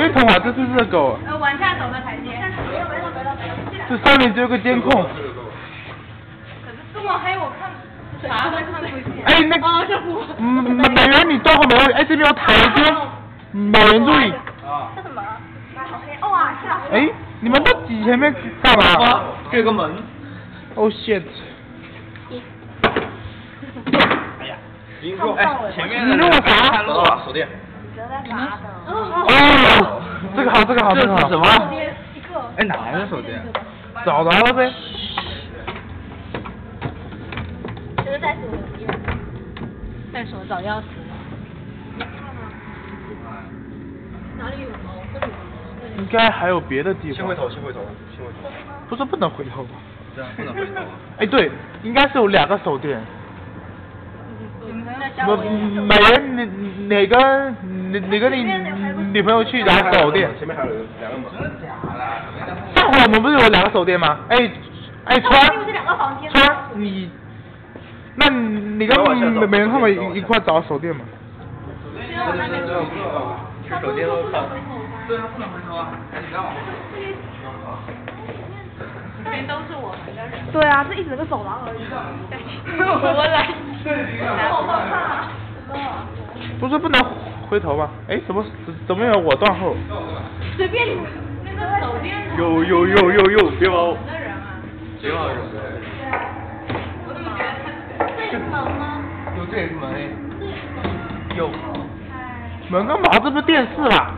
会通话，这是热狗。 往下走的台阶。 这上面只有个监控。可是这么黑，我看啥都看不见。 哎，那美元你断后没问题。哎，这边有台阶，美元注意。 这什么？好黑，哇，下。 哎，你们到底前面干嘛？ 这个门。 Oh shit！ 哎呀，林叔，哎，前面的人看漏了手电。 哦，这个好，这个好， 这是什么？ 哎，哪来的手电？找着了呗。 就是在手机。在手找钥匙。哪里有吗？这里。 应该还有别的地方。 先回头。 不是不能回头吧？ 这样不能回头。 哎，对，应该是有2个手电。美人，哪个你女朋友去拿手电？ 前面还有2个门。真的假的？ 上回我们不是有2个手电吗？哎，川，你，那你跟美人他们一块找手电嘛？ 去手电都看。对啊，不能回头啊！哎，你不要往后。 这边都是我们的人。 对啊，这一整个走廊而已。 我来。 不是不能回头吗？哎，怎么有我断后？ 随便你。那个手电。 有，别把我。别把我惹的。 我怎么觉得这是门吗？ 有这也是门。有。 门干嘛？这不是电视啦？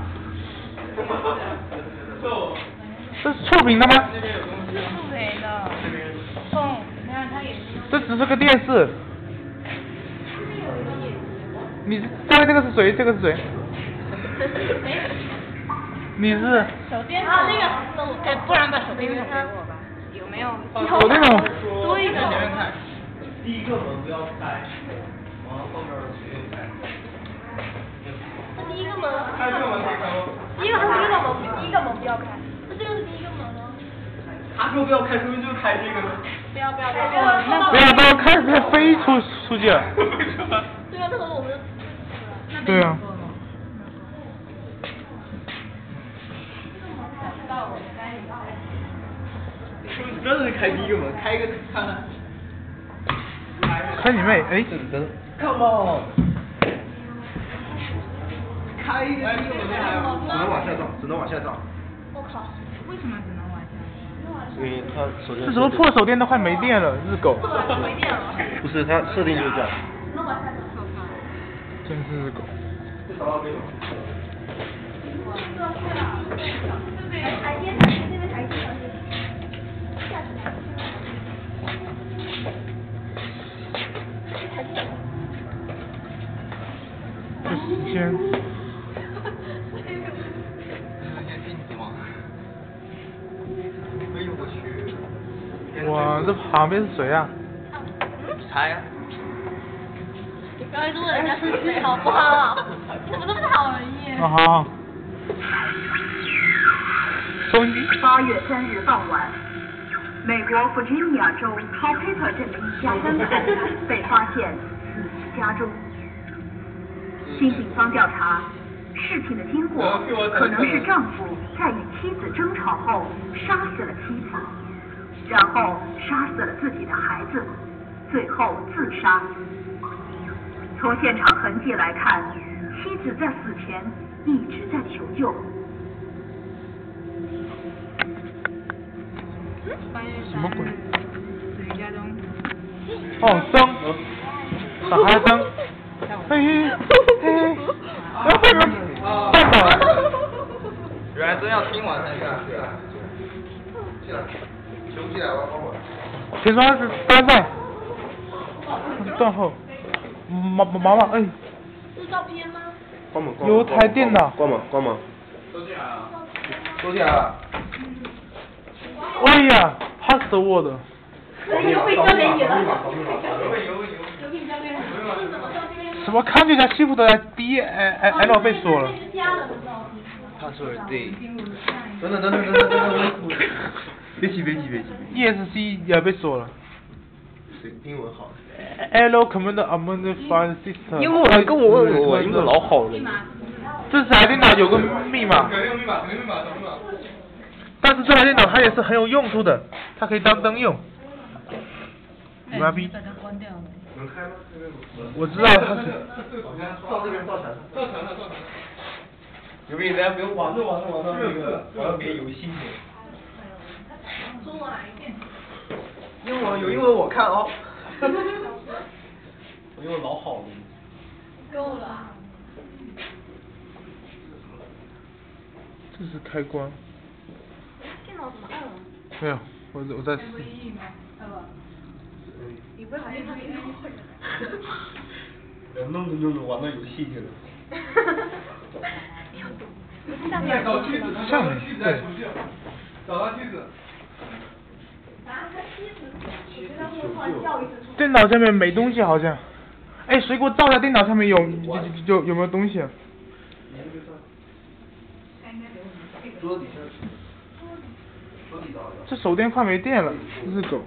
这是触屏的吗？ 是触屏的。哦，你看它也是。 这只是个电视。你这个是谁？这个是谁？你是？ 手电筒。那个，哎，不然把手电筒给我吧。有没有？ 手电筒。 多一个。 前面看。第一个门不要开，往后面随便开。 第一个门。 开这个门可以开吗？ 第一个门不要开。这就是第一个门了。 他说不要开，说明就是开这个。 不要。 不要开，它飞出去了。 对啊，那个我们。 对啊。 真的是开第一个门，开一个看看。 开你妹！哎。 Come on。开一个第一个门还有。只能往下照。 我靠。 为什么只能往下？ 因为它手电。 这什么破手电都快没电了，日狗。 没电了。 不是，它设定就是这样。 能往下走。 真是日狗。 台阶，这边台阶。下去。 这时间。哇，这旁边是谁啊？ 猜呀。 你不要一直问人家是谁好不好？你怎么这么讨人厌？ 好。收音机。 8月3日傍晚，美国弗吉尼亚州陶佩特镇的一家3口被发现死于家中。经警方调查，事情的经过可能是丈夫在与妻子争吵后杀死了妻子，然后杀死了自己的孩子，最后自杀。从现场痕迹来看，妻子在死前一直在求救。 什么鬼？ 死于家中。 哦，灯。打开灯。嘿。蛋堡。 原来真要听完才下去啊！进来，休息来，我帮我。 前窗是单上。断后。毛毛，哎。 是照片吗？ 关门。 有台电脑。 关门。都进来了。 哎呀 ，password。 邮费交给你了。 什么看见人家欺负的 DL 被锁了。 password 对。等，别急。 ESC 也被锁了。 英文好。 L command among file system。 英文跟我英文老好了。 这台电脑有个密码。 肯定密码，肯定密码，什么密码？ 但是这台电脑它也是很有用处的，它可以当灯用。妈逼！ 能开吗？ 我知道它是。 照这边照墙上。照墙上。有没有人家不用玩着那个玩别的游戏？ 中文来一遍。 英文有英文我看哦。我英文老好了。 够了。 这是开关。 电脑怎么按了？ 没有，我在试。 你不是还他电脑会？ 弄着玩到游戏去了。 下面找梯子， 上面对。 找到梯子。 电脑下面没东西好像。哎，谁给我照一下电脑上面有没有东西？ 桌子底下。 这手电快没电了，日狗。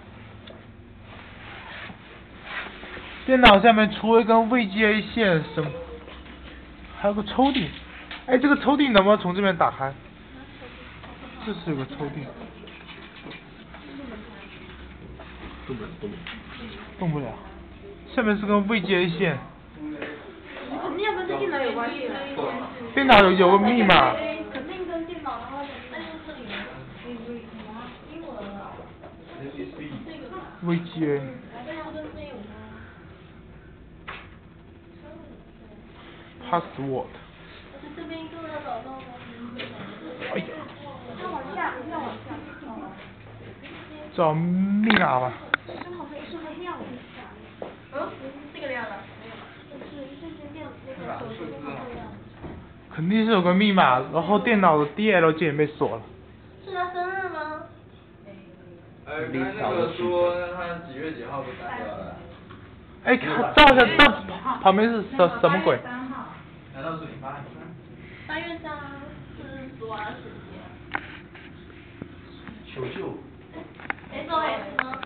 电脑下面除了一根 VGA 线什么，还有个抽屉。哎，这个抽屉能不能从这边打开？这是有个抽屉。动不了。下面是根 VGA 线。 肯定跟这电脑有关系的。 电脑有个密码。 肯定跟电脑，然后但是这里英文啊。 VGA。Password。 这边一个要找到吗？ 哎呀。 要往下。 找密码吧。 正好是会亮一下。这个亮了。就是一瞬间电那个手机电话会亮。 肯定是有个密码，然后电脑的 DL 键被锁了。 是他生日吗？ 刚才那个说他几月几号被干掉了？ 哎，照一下，这旁边是什么鬼？ 难道是你爸？ 8月3是昨晚的时间。 求救。 SOS 呢？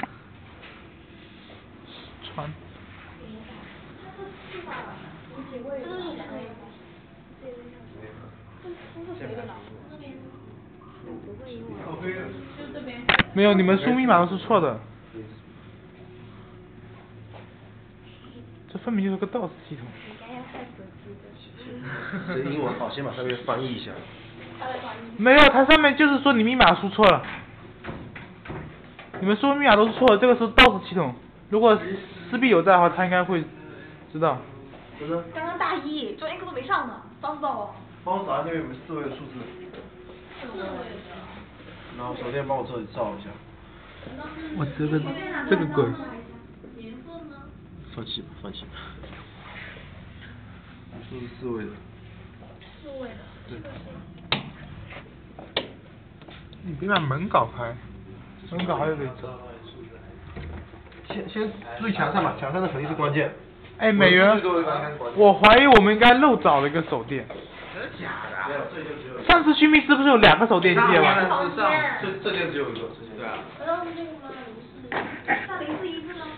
传。 这个是谁？ 没有，你们输密码都是错的。这分明就是个 DOS 系统。 这英文好，先把上面翻译一下。 没有，它上面就是说你密码输错了。你们输密码都是错的，这个是 DOS 系统。如果思必有在的话，他应该会知道。 刚刚大一，昨天课都没上呢，早知道了。 帮我找下那边有没有4位的数字。然后手电帮我这里照一下。 我这个鬼。 放弃吧，放弃吧。数字4位的。 4位的。 对。 你别把门搞开，门搞开就可以走。 先注意墙上吧，墙上的肯定是关键。 哎，美元，我怀疑我们应该漏找了一个手电。 真的假的？没有，这就只有。 上次去密室不是有2个手电机吗？ 这件只有一个，对啊。 难道是这个吗？不是。那0414呢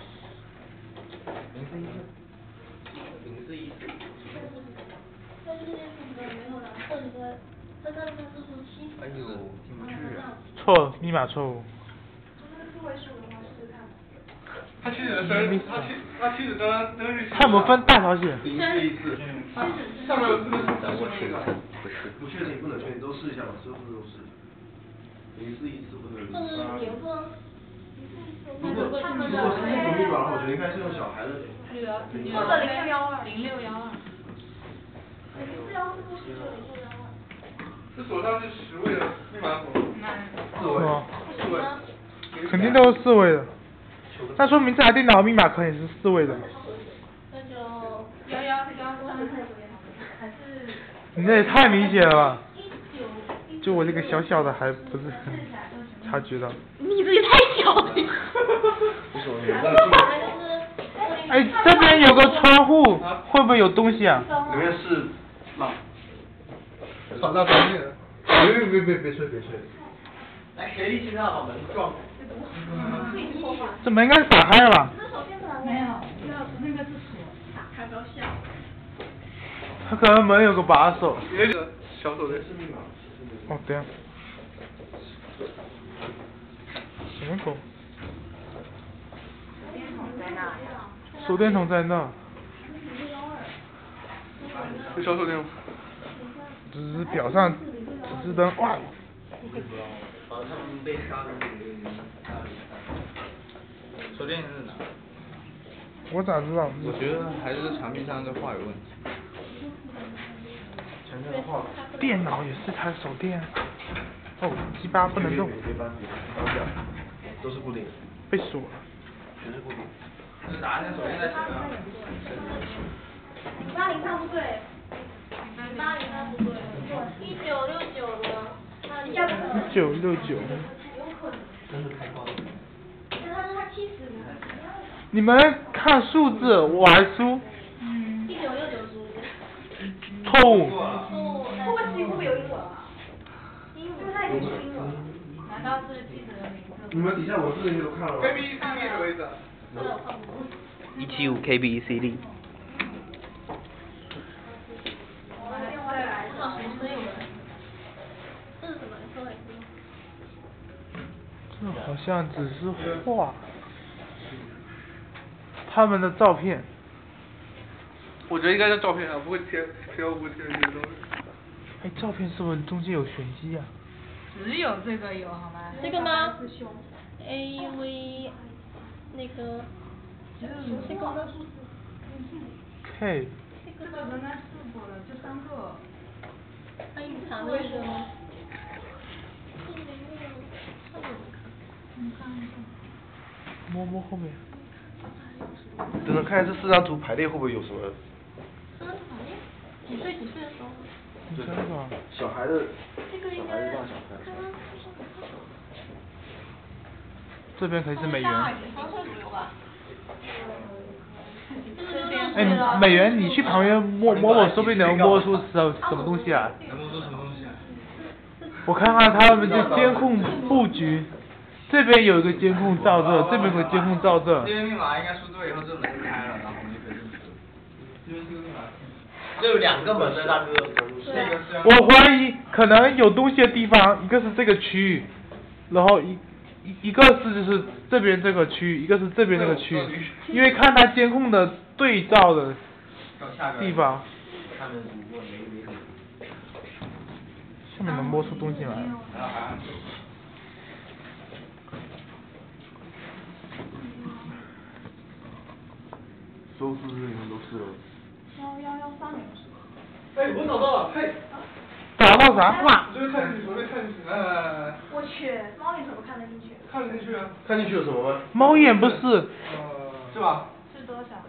？0414。 但是这件事情没有了，或者说在这里面是7。 哎呦，进不去啊。 错了，密码错误。 4位数的话试试看。 他妻子的生日，他妻子生日。 看我们分大小写。 0414。上面有4个数字。不确定，不能确定，都试一下吧，所有数字都试一下。0414不能。 这是年份。 如果是那种密码的话，我觉得应该是用小孩的。 或者0612。 这手上是10位的密码锁。4位。4位。 肯定都是4位的。那说明这台电脑密码可以是4位的。 那就1113还是。 你这也太明显了吧！就我这个小小的还不是很察觉到。 你这也太小了。 哎，这边有个窗户，会不会有东西啊？ 里面是那。 放大专业。 别吹。来，给力气让把门撞。 这门应该是打开了吧？ 没有，那个是锁，打开不要笑。 他可能门有个把手。 也有小手链。 哦，对啊。什么狗？手电筒在那。 有小手链吗？ 只是表上指示灯，哇！ 他们被杀的那个手电是哪？ 我咋知道？ 我觉得还是墙壁上这画有问题。 电脑也是台手电。哦，鸡巴不能动。 都是固定的。 被锁了。 全是固定。 这是啥？那手电在谁啊 080他不对，080他不对，1969的，那你 1969。 有可能。 真的开挂了。 但他说他70呢。 你们看数字，我还输。 1969输。 错误。 会不会会不会有英文啊？英文太年轻了。 难道是记者的名字？ 你们底下文字那些都看了吗 KBCD 什么意思啊？ 175 KBCD。 这好像只是画。他们的照片。 我觉得应该是照片啊，不会贴这个东西。 哎，照片是不是中间有玄机啊？ 只有这个有好吗？ 这个吗？AV 那个这个呢 K。 这个刚才试过了，就3个。 它隐藏的那个吗？ 摸摸后面。 等等看这4张图排列会不会有什么？ 几岁的时候？ 真的。 小孩的。 这个应该刚刚这边可以是美元。 黄色主流吧。 哎，美元，你去旁边摸摸，说不定能摸出什么东西啊？ 能摸出什么东西啊？ 我看看他们的监控布局，这边有一个监控照这，这边有个监控照这。 这边密码应该输对以后，这门就开了，然后我们就可以进去。这边这个密码。 这有2个门的大哥。 那个是。 我怀疑可能有东西的地方，一个是这个区域，然后一个是就是这边这个区域，一个是这边这个区域，因为看他监控的对照的地方。下面能摸出东西来。 搜数字你们都试了。 11130。 哎，我找到了，嘿。 找到啥？哇！ 就是看进去，看进去，来。 我去，猫眼怎么看得进去？ 看得进去啊。 看进去有什么吗？ 猫眼不是。 是吧？ 是多少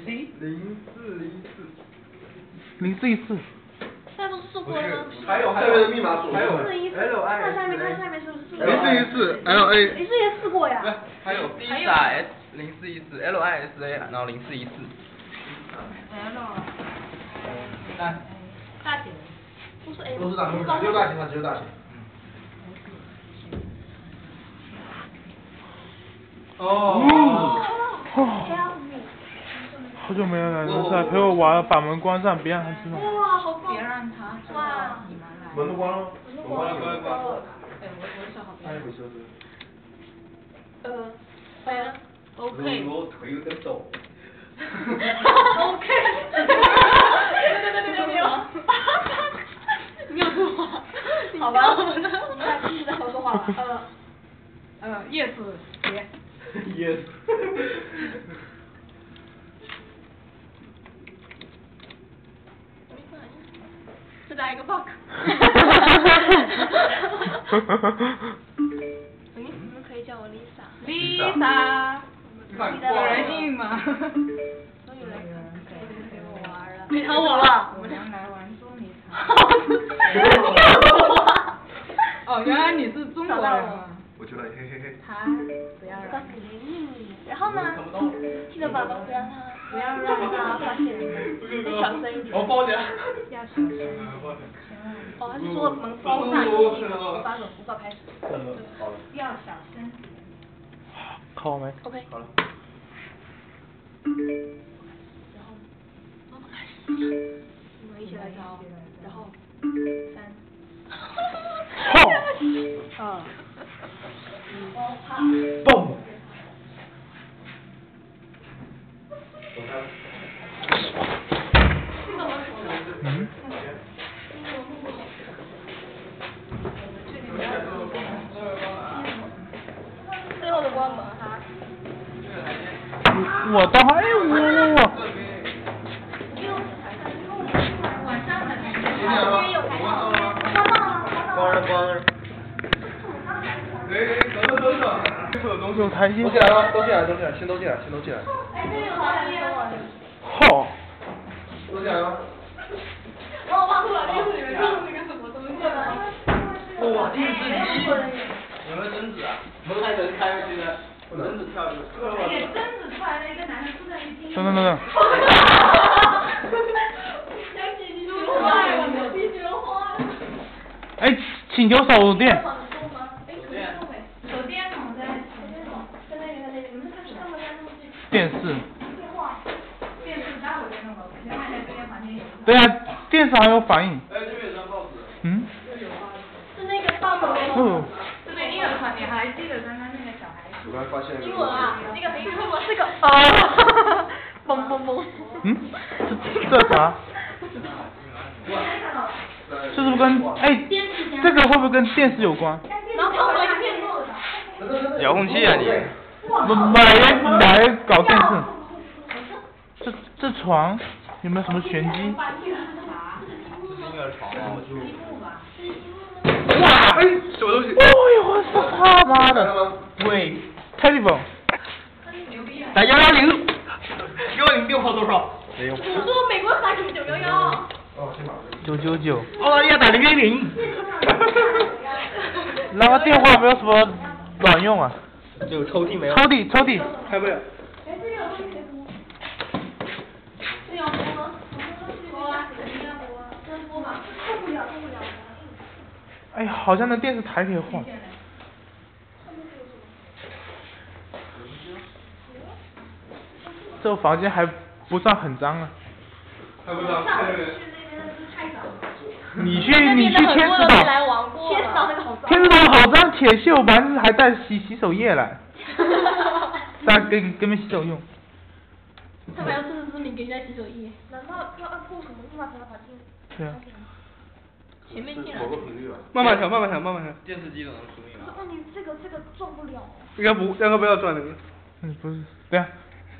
？0414。 大家都试过了吗？ 还有下面的密码锁。 还有。 看下面是不是 0414 LA。 你是也试过呀？ 还有 BSA S0414 LISA， 然后0414。 大写。 不是 A。 都是大型，只有大型的，只有大型。 哦。 好久没有来了，来陪我玩，把门关上，别让他知道。 哇，好棒！ 别让他知道你们来。 门都关了。 关了。 对，我设好他也没设置。 对啊 ，OK。 我腿有点抖。 OK。你有说话？ 好吧，我们来继续再说话了。 yes，别。 Yes。 再打一个 bug。你们可以叫我 Lisa。 Lisa。有人应吗？ 都有人陪我玩了。 你吵我了。 我们来玩捉迷藏。 哦，原来你是中国人啊。 我觉得嘿嘿嘿。 他不要让。 然后呢？记得宝宝不要让他发现。再小声一点。 我包起来。 要小声。 哦，他是说门封上，8个符号开始。 要小声。 考没 ？OK。 好了。 然后， 你们一起来挑，然后蹦。嗯。 最后的关门哈。 我当哎我。 晚上的因为有开放，关了。 有弹性。 都进来了，都进来，先都进来。 哎，这个好像没有。 好。 都进来了。 我忘了，就是你们用那个什么东西了。 哇，电视机！有没有贞子啊？门还能开回去的，贞子跳进去。 也贞子出来了一个男生坐在一起。 等。哎，请求手电。 手电筒在电视。 电视待会再弄吧，我先看一下这间房间有。 对啊，电视还有反应。 哎，这边有张报纸。 嗯。 是那个棒棒哦。 这边婴儿床，你还记得刚刚那个小孩子？ 我刚发现英文啊， 那个没看过， 这个啊，嘣嘣嘣。 嗯？这啥？这是不是跟哎？这个会不会跟电视有关？ 然后看我一个电视。 遥控器啊你？ 来搞电视。这床有没有什么玄机？ 这是婴儿床啊，我就。 哇！哎，什么东西？哎呦我操他妈的！喂 ，telephone。 打110。110电话多少？没有。 我说美国打911。 哦，先把 999。 澳大利亚打010。 那个电话没有什么卵用啊。 这有抽屉没有？ 抽屉。 开不了。 哎，这个有东西可以播。这要播吗？播啊，肯定要播啊。能播吗？播不了。 哎呀，好像那电视台可以换。这个房间还不算很脏啊。 还不脏， 你去天池岛。 天池岛那个好脏。 天池岛好脏，铁锈完还带洗手液来。大家给没洗手用。 他们要自知之明给人家洗手液。 难道要按破什么密码才能把进？ 对啊。 前面进来。 某个频率啊。 慢慢调。电视机都能输密码。 问题这个转不了。 应该不要转那个。 不是，对啊。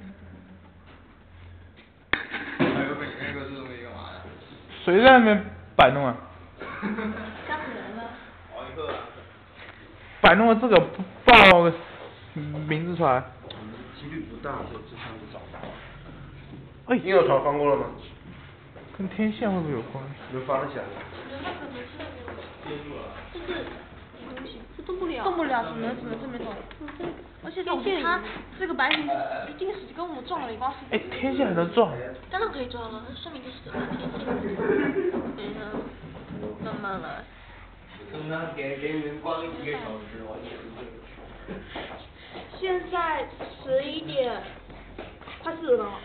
那个是东西干嘛呀？ 谁在那边摆弄啊？ 吓死人了。 奥尼克。 摆弄了这个报个名字出来。 几率不大，这下子找不到。 哎。 婴儿床翻过了吗？ 跟天线会不会有关？ 有翻了起来。 这动不了。只能这么动。而且它这个白屏一定是跟我们撞了一包是。 哎，天线还能撞？ 当然可以撞了，说明就是这个天线。慢慢来。 刚刚给你们关了几个小时，我也是。 现在11点，快4了。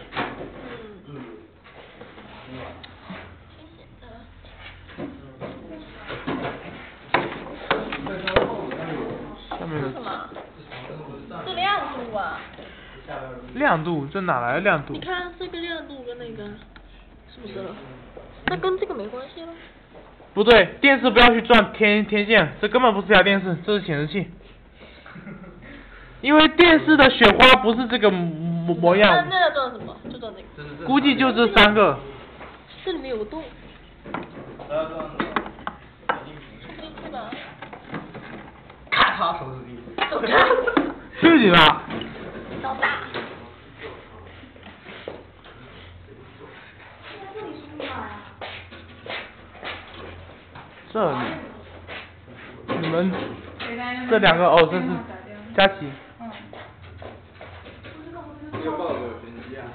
下面的。 什么？这亮度啊。 亮度？这哪来的亮度？ 你看这个亮度跟那个，是不是了？那跟这个没关系了。 不对，电视不要去撞天线，这根本不是台电视，这是显示器。因为电视的雪花不是这个模样。 那要撞什么？就撞这个。 估计就这3个。 这里面有个洞。 要撞进去吧。 咔嚓手指地。 走开。 去你吧。 老大。 这里。你们这2个哦，这是佳琪。 这个报给我学习啊。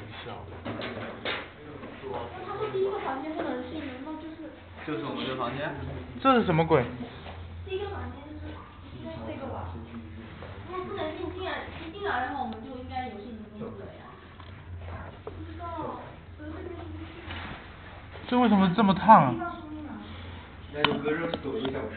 他说第1个房间不能进，难道就是？ 就是我们的房间。 这是什么鬼？ 第1个房间就是应该是这个吧？他不能进来，一进来的话我们就应该有幸福工资了呀。不知道， 这为什么这么烫啊？ 那首歌热抖1个小时，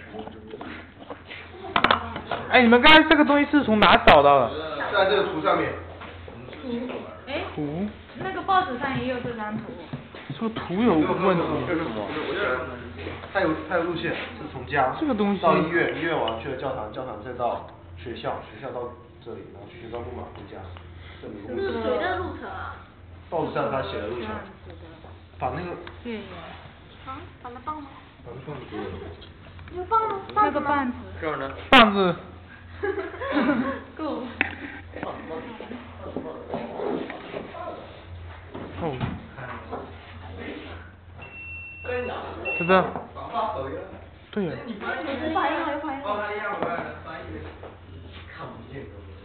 哎，你们刚才这个东西是从哪找到的？ 在这个图上面。 哎， 图？ 那个报纸上也有这张图。 这个图有问题。 这是什么？它有路线，是从家这个东西到医院，医院完去了教堂，教堂再到学校，学校到这里，然后去学校路马回家。这么一个是谁的路程啊？ 报纸上他写的路程，把那个对呀。 啊，把它放吗？ 把那放给我。 有放吗？ 那个棒子。 这儿呢？ 棒子。 够。 哦。是的。对呀。 有反应了，有反应了。 看不见。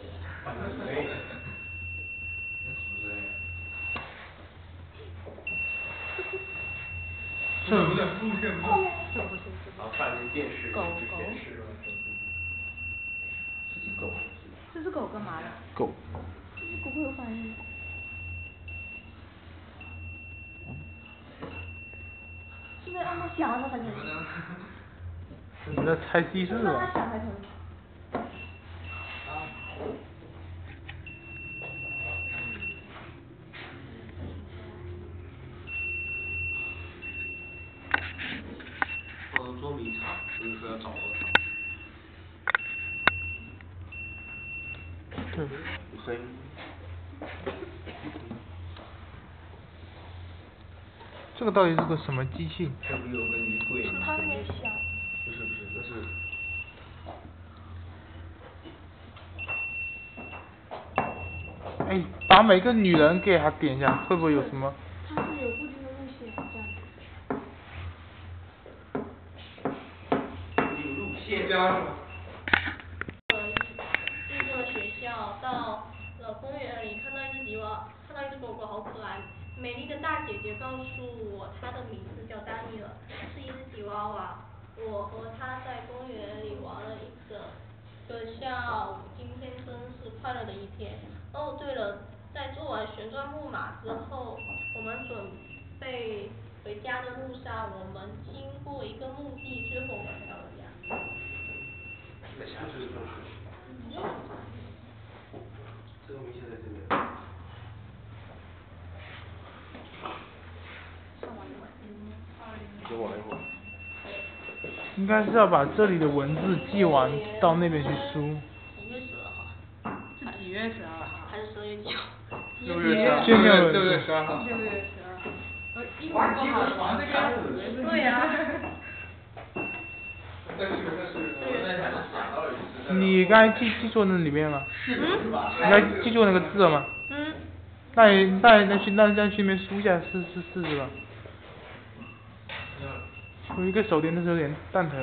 这有点不见不。 然后放进电视， 狗电视。这只狗。 这只狗干嘛的？ 狗。 这只狗会有反应。是不是让它响了它才可以？ 你在猜机制让它吧？ 响才可以。 捉迷藏，不是说要找到它。 对。 有声音。 这个到底是个什么机器？ 这不有个女鬼吗？ 它也响。 不是，那是。 哎，把每个女人给她点一下，会不会有什么？ 它是有固定的路线，这样子。 路线。 路过了学校，到了公园里，看到一只吉娃，看到一只狗狗，好可爱。美丽的大姐姐告诉我，她的名字叫丹尼尔，是一只吉娃娃。我和她在公园里玩了一整个下午，今天真是快乐的一天。哦，对了，在做完旋转木马之后，我们准备回家的路上，我们经过一个墓地，最后我们回到了家。 在下就是正确。这个明显在这边。给我一会儿。 应该是要把这里的文字记完，到那边去输。 几月12号？ 是几月12号？ 还是12月9号 ？6月12号。6月12号。 6月12号。英文不好，这个要死。对呀。 你刚才记住那里面了？你刚才记住那个字了吗？ 嗯。 那去那边输一下试试吧。有一个手电，但是有点蛋疼。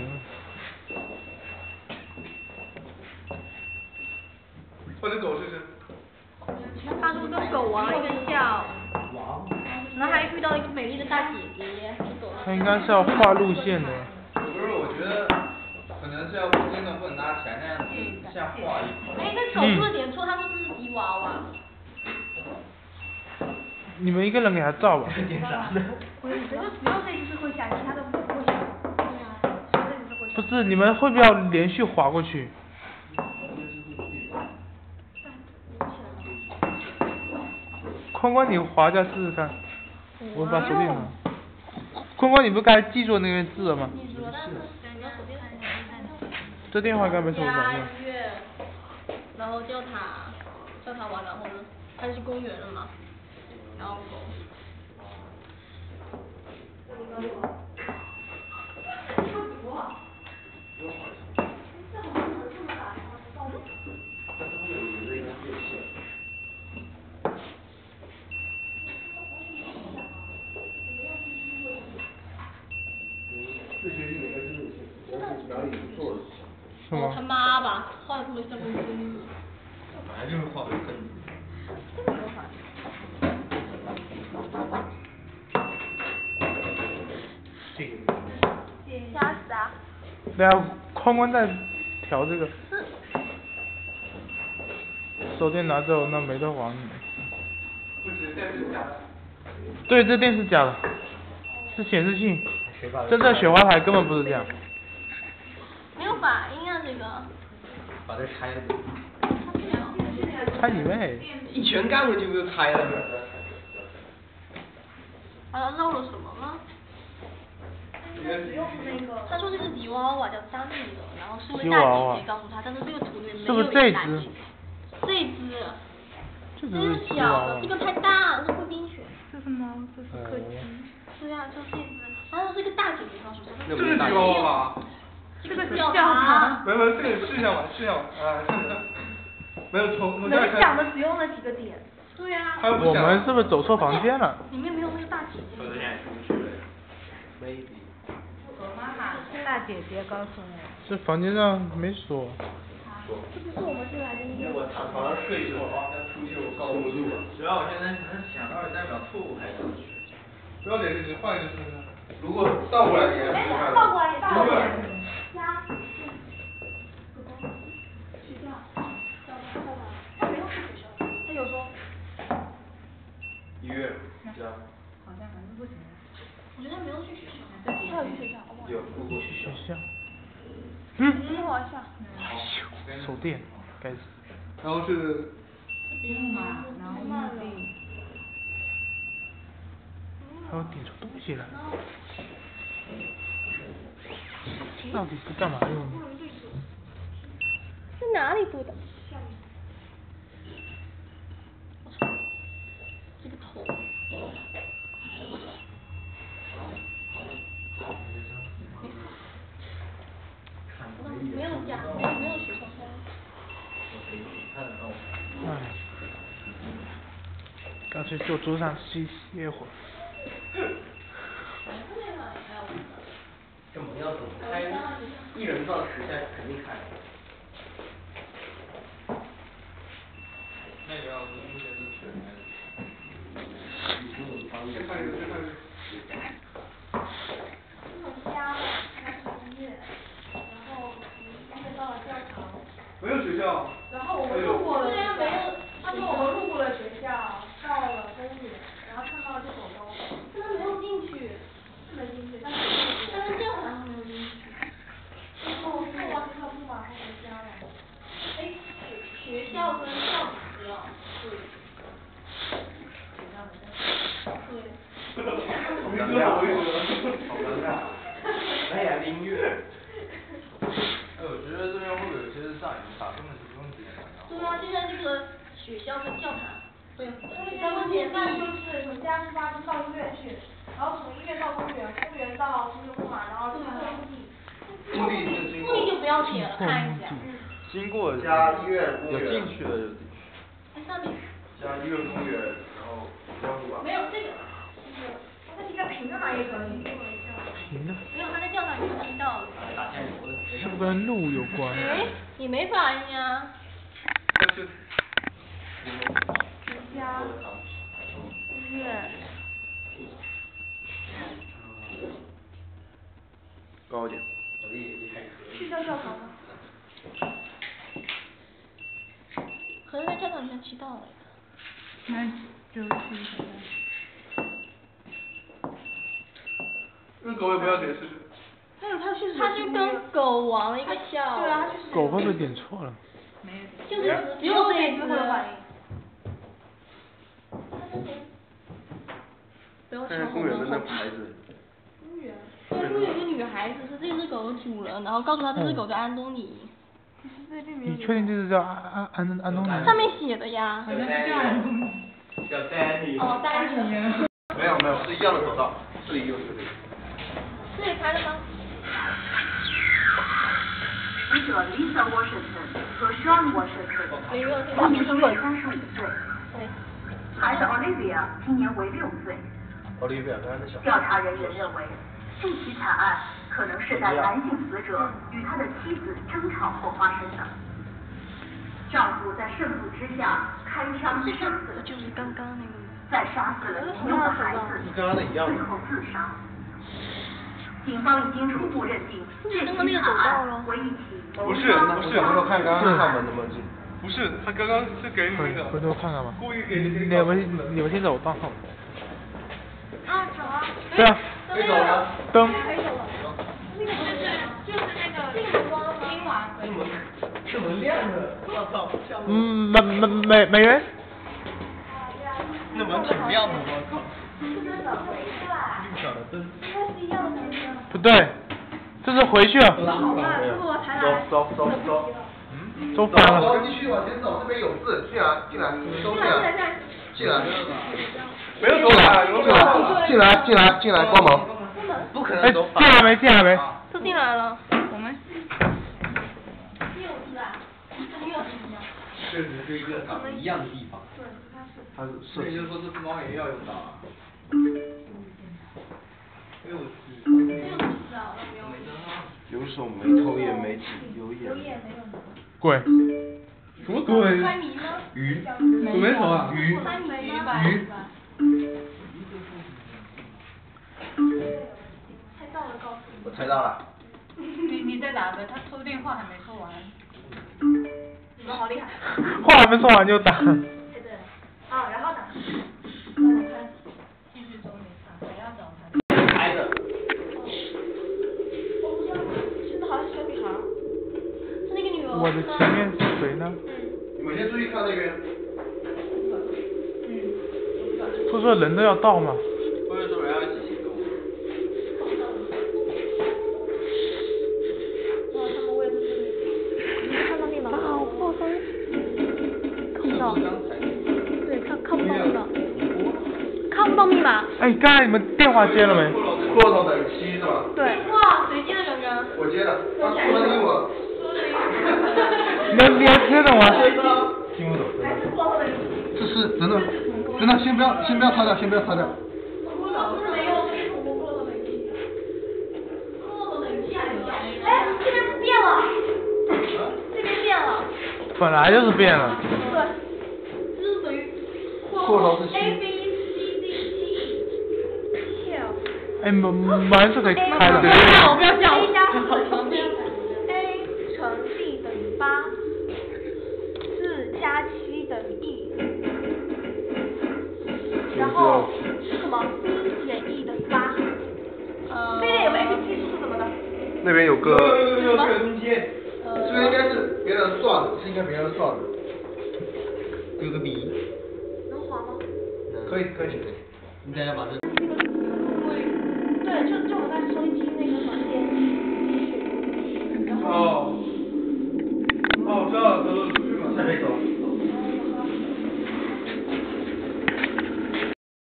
我的狗试试。 它是不是跟狗玩了一个下午？然后还遇到一个美丽的大姐姐。 它应该是要画路线的。 不是，我觉得可能是要真的不能拿起来那样子像画一样。 哎，那手部的点错，他说这是吉娃娃。 你们一个人给他照吧。 点啥呢？ 我觉得只有这一次会响，其他的不会响。对呀，只有这一次会响。 不是，你们会不会要连续划过去？坤坤，你划一下试试看。我把手电拿。坤坤，你不是刚才记住那个字了吗？ 记住了，但是你要手电筒看。 这电话应该没什么反应。 医院，然后叫他玩，然后呢，他就去公园了嘛，然后狗。 是吗？ 他妈吧，画的这么像根根子。 本来就是画的根子。 吓死啊！ 对啊，坤坤在调这个。手电拿走，那没得玩。 不是，电视假的。 对，这电视假的。 是显示器，真正雪花台根本不是这样。 没有反应啊这个。 把这拆了。 拆你妹！ 一拳干过去不就拆了吗？ 啊，漏了什么了？他说这只吉娃娃叫丹尼的，然后是位大姐姐告诉他，但是这个图里面没有一个大姐姐。这只。这是小的，这个太大了，是贵宾犬。 这是猫，这是柯基。 对啊，就这只。然后是一个大姐姐告诉他， 这是吉娃娃吧？ 这个是叫它。 没有，这个试一下吧，试一下吧，啊，没有从能想的只用了几个点。 对啊。 我们是不是走错房间了？ 里面没有那个大姐姐。 我现在出去了。maybe。 我妈妈，大姐姐告诉我。 这房间上没锁。 这不是我们进来的意思。 我躺床上睡着，出去我告不住了。 主要我现在想到底代表错误还是正确？ 不要点，你换一个试试。 如果倒过来你还是看。 倒过来也倒过来。加。学校。他没有去学校，他有说。 1月加。 好像还是不行。 我觉得没有去学校。他有去学校。 有，不过去学校。 往下。 手电，该死。 然后是。 木马，然后墓地。 还有点出东西来。到底是干嘛用的？ 在哪里读的？我操！这个头。没有讲，没有学校开。 唉，干脆坐桌上歇会儿。 这门要怎么开呢？一人到10下肯定开。那个要是目前是全开的。 先看一个，先看一个。没有学校。 然后我们路过了，他说我们路过了学校，到了公园，然后看到了这狗狗， 但是没有进去， 是没进去，但是教堂没有进去。 然后看到这套木马，他回家了。 哎，学校跟教室啊，对。 好尴尬，好尴尬。来呀，音乐。 我觉得这边会不会有些是上瘾法，根本是不用自己玩的。 对啊，就像这个学校跟教堂，对。 咱们简单就是从家出发到医院去，然后从医院到公园，公园到这个木马，然后经过墓地。 墓地是经过。 墓地就不要写了，看一下。 经过加医院公园。 有进去的就。 哎，上面。 加医院公园，然后标注吧。 没有这个。 那应该平着来也可以。 平的。 没有，他在教堂已经听到了。 是不是跟路有关？ 哎，你没反应啊。 家。医院。 高一点。 是叫教堂吗？ 可是在教堂里面祈祷了。 那就是什么？ 那狗也不要解释。 他就跟狗玩了一个笑。 对啊， 狗会不会点错了？ 没有。 就是只有这一只。 看看公园的那牌子。 公园。对，就有一个女孩子是这只狗的主人，然后告诉他这只狗叫安东尼。 你确定这只叫安东尼？ 上面写的呀。 好像是叫安东尼。 叫丹尼。 哦，丹尼。 没有，是一样的口罩，是一个。 这里开了吗？ 死者 Lisa Washington 和 Sean Washington 分别今年35岁，孩子 Olivia 今年为6岁。 Olivia 刚才的小。 调查人员认为，这起惨案可能是在男性死者与他的妻子争吵后发生的。丈夫在盛怒之下开枪杀死了， 就是刚刚那个。 再杀死了年幼的孩子，最后自杀。警方已经初步认定这起惨案为一起。 不是， 回头看刚刚上门的门禁。 不是，他刚刚是给你的。 回头看看吧。 故意给你。 你们先走，我到后。 啊，走啊。 对啊。 可以走了。 灯。 就是那个听完。 这门亮的，我操！ 美元。 那门挺亮的，我靠。 不对，这是回去了。 走。 走反了。 走，继续往前走，这边有字，进来，都进来。 没有走反，有走反。 进来，关门。 不可能走反。 进来没？ 都进来了。 我们。 这只是一个长得一样的地方。 它是所以就是说这只猫也要用到啊。哎呦我去。 有手没头也没指有眼。 鬼。 什么鬼？ 鱼。 鬼没头啊？ 鱼。我猜到了。 你在哪个？他说不定话还没说完。 你们好厉害。 话还没说完就打。 啊，然后呢？ 继续走你看，还要找他。 开的。 现在好像是小女孩。 是那个女儿。 我的前面是谁呢？ 你们先注意看那边。 不是说人都要到吗？ 或者说人要一起行动。 哇，他们位置是。你看到密码？好破分。看不到。对，看不到密码。看不到密码。 哎，刚才你们电话接了没？ 骷髅头等7是吧？ 对。 哇，谁接的刚刚？ 我接的，他说了英文。 你还听懂吗？ 听不懂。这是真的，先不要擦掉。 哎，这边变了。这边变了。 本来就是变了。 对。就是等于。 骷髅头是7。 A B C D E F。 哎，门是可以开的。 我不要叫。 A 加4乘 B。A 乘 B 等于8。4加7等于E。然后什么 B 减 E 等于8。非得有个 APT 数是什么的？ 那边有个。 有个中间。 这边应该是别人算的，是应该别人算的。 有个笔。 能滑吗？ 可以。 你等下把这。 对，就我在收音机那个房间继续，然后。